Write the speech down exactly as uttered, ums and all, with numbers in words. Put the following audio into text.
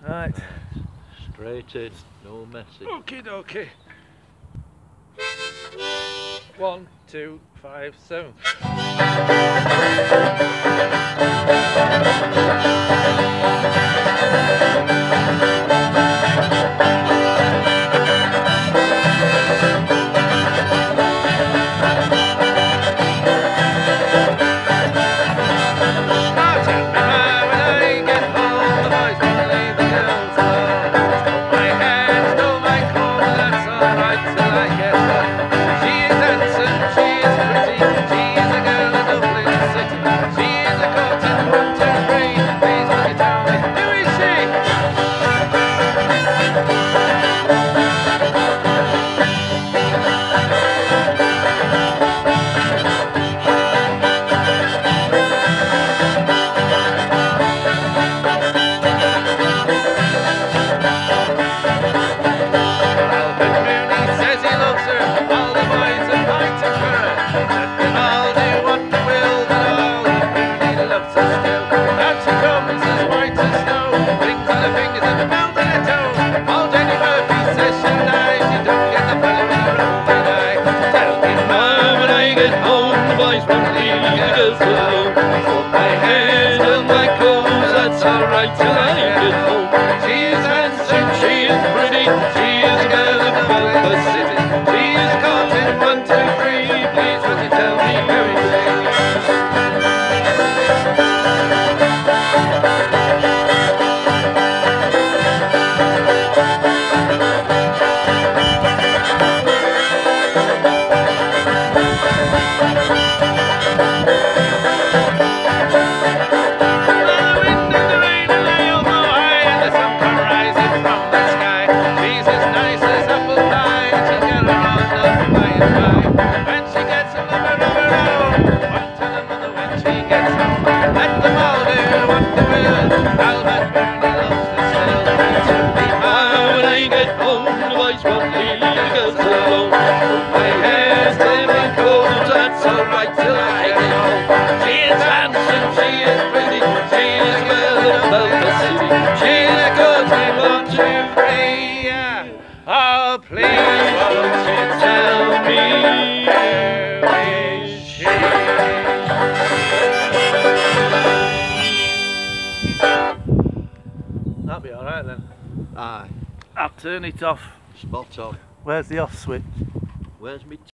Right. Straight in, no messing. Okie dokie. One, two, five, seven. Alright till I get home. She is handsome, she is pretty, she is a girl of the city. She is caught in one, two, three. Please would you tell me who is she? Oh, please won't you tell me who is she? That'll be alright then. Aye. I'll turn it off. Spot on. Where's the off switch? Where's me